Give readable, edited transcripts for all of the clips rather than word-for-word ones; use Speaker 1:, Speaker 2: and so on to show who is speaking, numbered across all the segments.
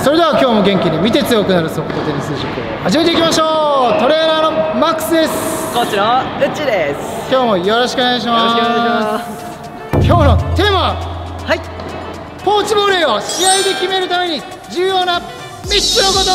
Speaker 1: それでは今日も元気に見て強くなるソフトテニス塾を始めていきましょう。トレーナーのマックスです。
Speaker 2: コーチのうっちです。
Speaker 1: 今日もよろしくお願いします。
Speaker 2: よろしくお願いします。
Speaker 1: 今日のテーマは、
Speaker 2: はい、
Speaker 1: ポーチボレーを試合で決めるために重要な3つのこと。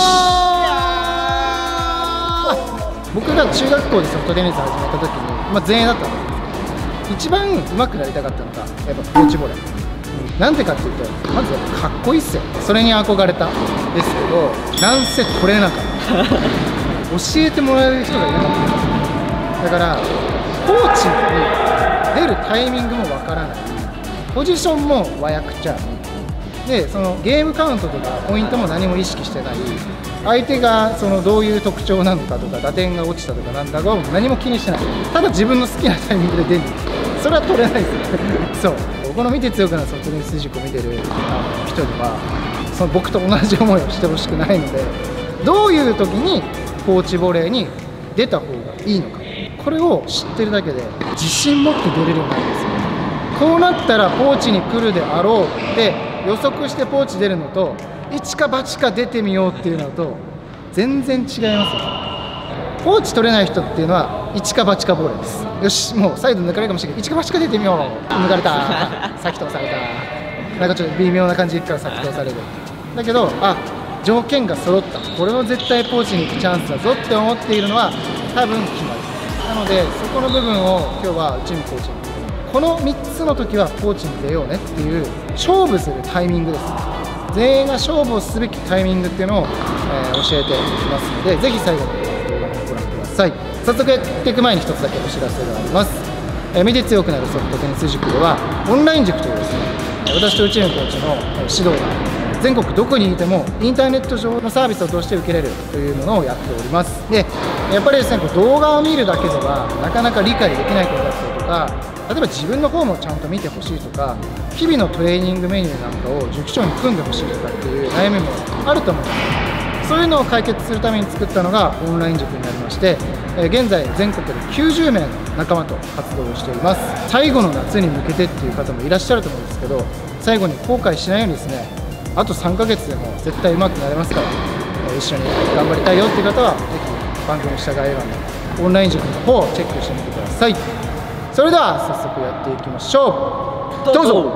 Speaker 1: 僕が中学校でソフトテニス始めた時に、前衛だったんですけど、一番上手くなりたかったのがやっぱポーチボレー。なんでかっていうと、まずかっこいいっすよ。それに憧れたんですけど、なんせ取れなかった教えてもらえる人がいなかった。だからコーチに出るタイミングもわからない、ポジションも和訳ちゃうで、そのゲームカウントとかポイントも何も意識してない、相手がそのどういう特徴なのかとか打点が落ちたとかなんだかを何も気にしてない。ただ自分の好きなタイミングで出る。それは取れないですよそう、この見て強くなるソフトテニス塾を見てる人にはその僕と同じ思いをしてほしくないので、どういう時にポーチボレーに出た方がいいのか、これを知ってるだけで自信持って出れるようになるんですよ。こうなったらポーチに来るであろうって予測してポーチ出るのと、一か八か出てみようっていうのと全然違いますよ。ポーチ取れない人っていうのは一か八かボレーです。よし、もうサイド抜かれるかもしれないけど、一か八か出てみよう。抜かれた先通された、なんかちょっと微妙な感じから先通される。だけど、条件が揃った、これは絶対ポーチに行くチャンスだぞって思っているのは多分決まる。なのでそこの部分を今日はチームコーチに、この3つの時はポーチに出ようねっていう勝負するタイミングです。全員が勝負をすべきタイミングっていうのを、教えていきますので、ぜひ最後まで動画をご覧ください。早速やっていく前に一つだけお知らせがあります。見て強くなるソフトテニス塾ではオンライン塾というですね、私と内海コーチの指導が全国どこにいてもインターネット上のサービスを通して受けれるというものをやっております。で、やっぱりですね、動画を見るだけではなかなか理解できないことだったりとか、例えば自分の方もちゃんと見てほしいとか、日々のトレーニングメニューなんかを塾長に組んでほしいとかっていう悩みもあると思います。そういうのを解決するために作ったのがオンライン塾になりまして、現在全国で90名の仲間と活動をしております。最後の夏に向けてっていう方もいらっしゃると思うんですけど、最後に後悔しないようにですね、あと3ヶ月でも絶対上手くなれますから、一緒に頑張りたいよっていう方はぜひ番組下概要欄のオンライン塾の方をチェックしてみてください。それでは早速やっていきましょう。どうぞ。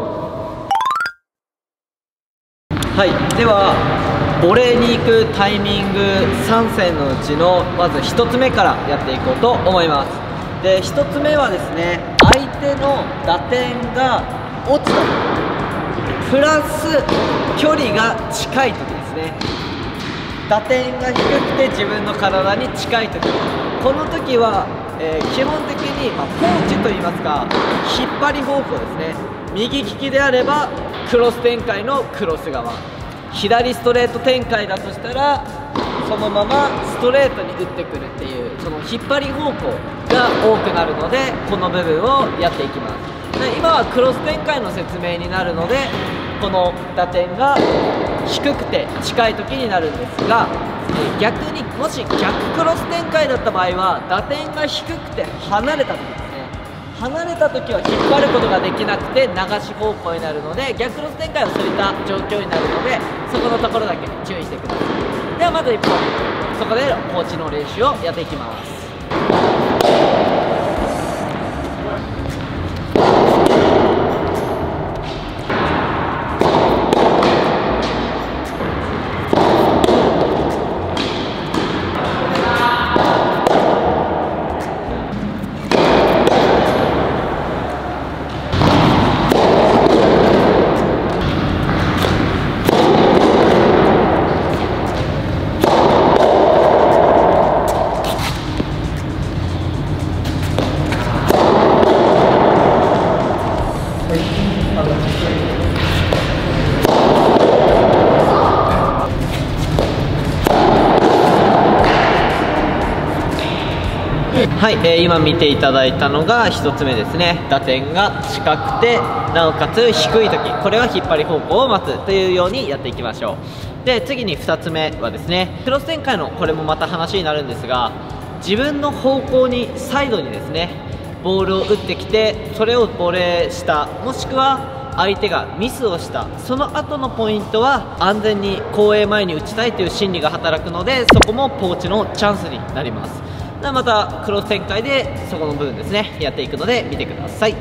Speaker 2: はい、ではボレーに行くタイミング3選のうちのまず1つ目からやっていこうと思います。で、1つ目はですね、相手の打点が落ちた時プラス距離が近い時ですね。打点が低くて自分の体に近い時、この時は、基本的に、ポーチといいますか引っ張り方向ですね。右利きであればクロス展開のクロス側、左ストレート展開だとしたらそのままストレートに打ってくるっていう、その引っ張り方向が多くなるので、この部分をやっていきます。で、今はクロス展開の説明になるので、この打点が低くて近い時になるんですが、逆にもし逆クロス展開だった場合は打点が低くて離れた時ですね。離れた時は引っ張ることができなくて流し方向になるので、逆クロス展開はそういった状況になるので、そこのところだけ注意してください。ではまず1本、そこでポーチの練習をやっていきます。はい、今見ていただいたのが1つ目ですね。打点が近くてなおかつ低い時、これは引っ張り方向を待つというようにやっていきましょう。で、次に2つ目はですね、クロス展開のこれもまた話になるんですが、自分の方向にサイドにですねボールを打ってきて、それをボレーした、もしくは相手がミスをしたその後のポイントは安全に後衛前に打ちたいという心理が働くので、そこもポーチのチャンスになります。ではまたクロス展開でそこの部分ですねやっていくので見てください。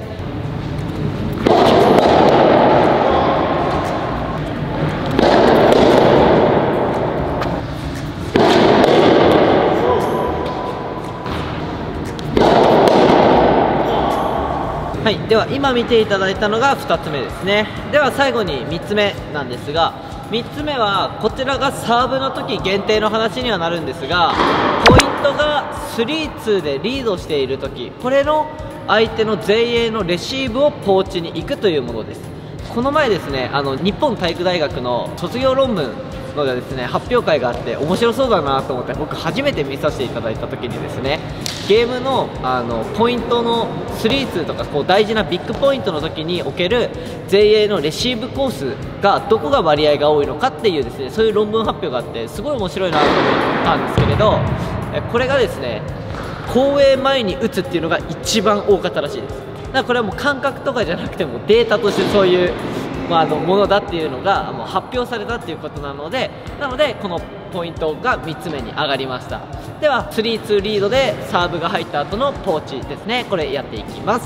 Speaker 2: はい、では今見ていただいたのが2つ目ですね。では最後に3つ目なんですが、3つ目はこちらがサーブの時限定の話にはなるんですが、ポイントが 3-2 でリードしている時、これの相手の前衛のレシーブをポーチに行くというものです。この前ですね、日本体育大学の卒業論文のですね発表会があって面白そうだなと思って、僕初めて見させていただいた時にですね、ゲームのポイントの 3-2 とかこう大事なビッグポイントの時における前衛のレシーブコースがどこが割合が多いのかっていうですね、そういう論文発表があって、すごい面白いなと思ったんですけれど、これがですね後衛前に打つっていうのが一番多かったらしいです。だからこれはもう感覚とかじゃなくてもデータとしてそういうものだっていうのがもう発表されたっていうことなので、このポイントが3つ目に上がりました。では 3-2 リードでサーブが入った後のポーチですね、これやっていきます。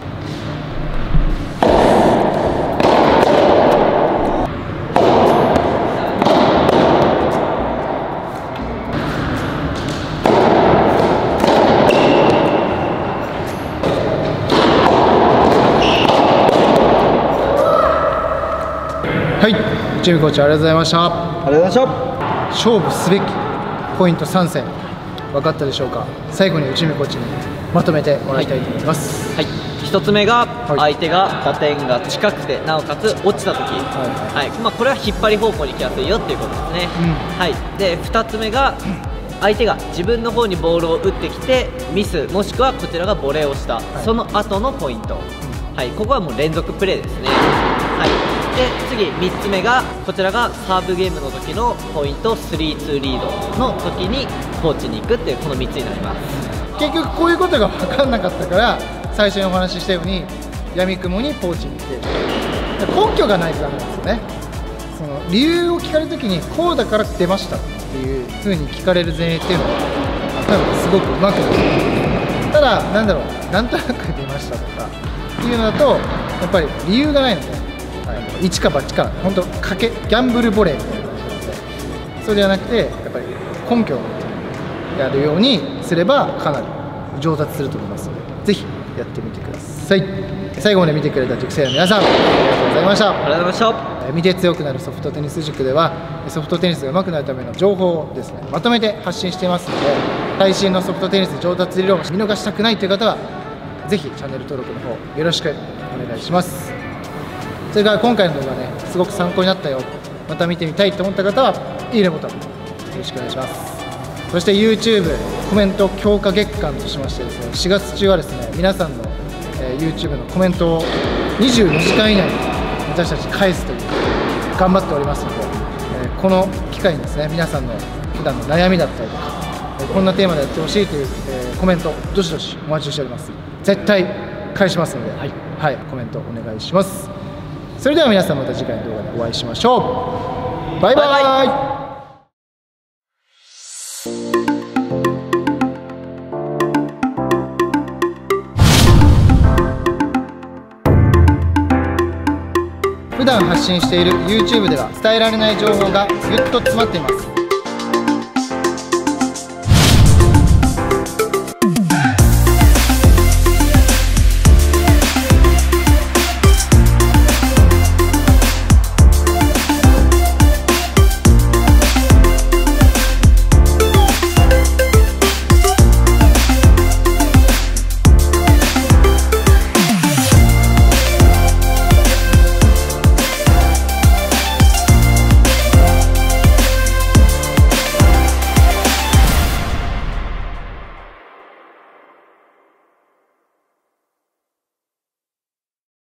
Speaker 1: はい、チームコーチありがとうございました。
Speaker 2: ありがとうございました。
Speaker 1: 勝負すべきポイント3選分かったでしょうか。最後に内海コーチにまとめてもらいたいと思います。
Speaker 2: はい、1つ目が相手が打点が近くてなおかつ落ちた時、これは引っ張り方向に来やすいよっていうことですね。はい、で2つ目が相手が自分の方にボールを打ってきてミスもしくはこちらがボレーをした、その後のポイント、ここはもう連続プレーですね。で次3つ目がこちらがサーブゲームの時のポイント 3-2 リードの時にポーチに行くっていうこの3つになります。
Speaker 1: 結局こういうことが分かんなかったから最初にお話ししたように闇雲にポーチに行って根拠がないとダメなんですよね。その理由を聞かれる時にこうだから出ましたっていう風に聞かれる前衛っていうのは多分すごくうまくなる。ただなんだろう、なんとなく出ましたとかっていうのだとやっぱり理由がないので、一か八か本当ギャンブルボレーみたいな感じなので、そうではなくてやっぱり根拠をやるようにすればかなり上達すると思いますので、ぜひやってみてください。最後まで見てくれた塾生の皆さんありがとうございました。
Speaker 2: ありがとうございました。
Speaker 1: 見て強くなるソフトテニス塾ではソフトテニスが上手くなるための情報をですねまとめて発信していますので、最新のソフトテニス上達理論を見逃したくないという方はぜひチャンネル登録の方よろしくお願いします。それから今回の動画ねすごく参考になったよ、また見てみたいと思った方はいいねボタンよろしくお願いします。そして YouTube コメント強化月間としましてですね、4月中はですね皆さんの、YouTube のコメントを24時間以内に私たち返すという頑張っておりますので、この機会にですね皆さんの普段の悩みだったりとか、こんなテーマでやってほしいという、コメントどしどしお待ちしております。絶対返しますので、コメントお願いします。それでは皆さんまた次回の動画でお会いしましょう。バイバイ。普段発信している YouTube では伝えられない情報がぎゅっと詰まっています。